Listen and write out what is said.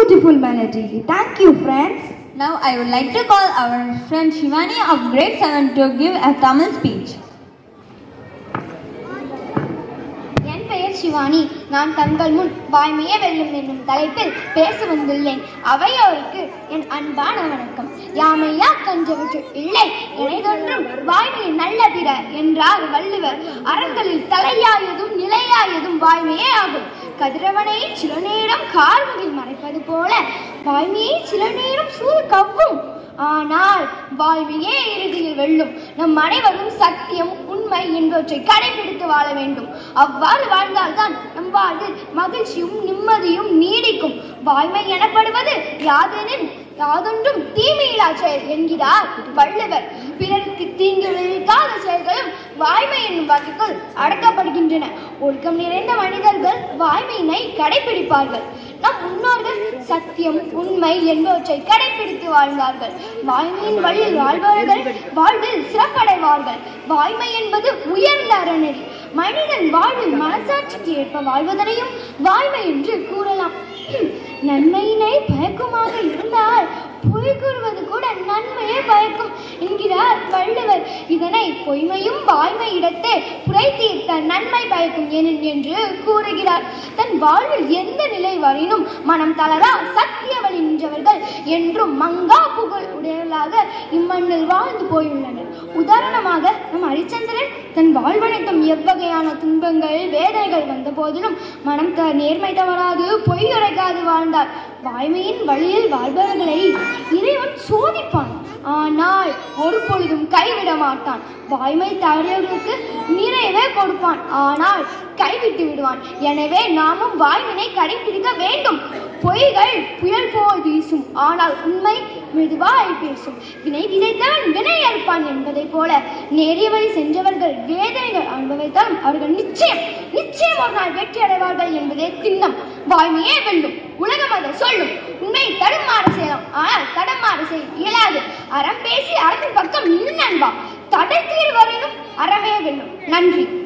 beautiful melody. Thank you, friends. Now I would like to call our friend Shivani of grade 7 to give a Tamil speech. என் பெயர் சிவானி. நான் தங்கள் முன் வாய்மையே வெல்லும் என்னும் தலைப்பில் பேச வந்துள்ளேன். அவையோருக்கு என் அன்பான வணக்கம். யாமையா கஞ்சவற்று இல்லை இணைதொன்றும் வாய்மையின் நல்ல பிற என்றார் வள்ளுவர். அறங்களில் தலையாயதும் நிலையாயதும் வாய்மையே ஆகும். கதிரவனை சில நேரம் கார்முகில் மறைப்பது போல வாய்மையை சில நேரம் சூது கவ்வும். ஆனால் வாய்மையே இறுதியில் வெல்லும். நம் அனைவரும் சத்தியம் உண்மை என்பவற்றை கடைபிடித்து வாழ வேண்டும். அவ்வாறு வாழ்ந்தால்தான் நம் வாழ்வில் மகிழ்ச்சியும் நிம்மதியும் நீடிக்கும். வாய்மை எனப்படுவது யாதெனில் யாதொன்றும் தீமையில்லா செயல் என்கிறார் வள்ளுவர். பிறருக்கு தீங்கு விளைவிக்காத செயல்களும் வாய்மை என்னும் வகைக்குள் அடக்கப்படுகின்றன. ஒழுக்கம் நிறைந்த மனிதர்கள் வாய்மையினை கடைபிடிப்பார்கள். நம் முன்னோர்கள் சத்தியம் உண்மை என்பவற்றை கடைபிடித்து வாழ்ந்தார்கள். வாய்மையின் வழியில் வாழ்பவர்கள் வாழ்வில் சிறப்படைவார்கள். வாய்மை என்பது உயர்ந்த அறநெறி. மனிதன் வாழ்வில் மனசாட்சிக்கு ஏற்ப வாழ்வதனையும் வாய்மை என்று கூறலாம். நன்மையினை பயக்குமாக இருந்தால் பொய் கூறுவது கூட நன்மையே பயக்கும் என்கிறார் வள்ளுவர். இதனை பொய்மையும் வாய்மை இடத்தே புரை தீர்த்த நன்மை பயக்கும் என்று கூறுகிறார். தன் வாழ்வில் எந்த நிலை வரையினும் மனம் தளரா சத்திய வழி நின்றவர்கள் என்றும் மங்கா புகழ் உடையவர்களாக இம்மண்ணில் வாழ்ந்து போயுள்ளனர். உதாரணமாக நம் ஹரிச்சந்திரன் தன் வாழ்வனைத்தும் எவ்வகையான துன்பங்கள் வேதனைகள் வந்த போதிலும் மனம் நேர்மை தவறாது பொய் உரைக்காது வாழ்ந்தார். வாய்மையின் வழியில் வாழ்பவர்களை இறைவன் சோதிப்பான், ஆனால் ஒரு பொழுதும் கைவிட மாட்டான். வாய்மை தவறியவர்களுக்கு நிறைவே கொடுப்பான், ஆனால் கைவிட்டு விடுவான். எனவே நாமும் வாய்மையை கடைபிடிக்க வேண்டும். பொய்கள் புயல் போல் வீசும், ஆனால் உண்மை மெதுவாய் பேசும். வினை விதைத்தவன் வினை அறுப்பான் என்பதை போல நேரிய வழி சென்றவர்கள் வேதனைகள் அனுபவித்தாலும் அவர்கள் நிச்சயம் ஒரு நாள் வெற்றி அடைவார்கள் என்பதே திண்ணம். வாய்மையே வெல்லும். உலகம் அதை சொல்லும். உண்மை தடுமாற செய்யலாம், ஆனால் தடமாற செய்ய இயலாது. அறம் பேசி அறத்தின் பக்கம் நின்று நண்பா. தடை தீர் வரையிலும் அறமே வெல்லும். நன்றி.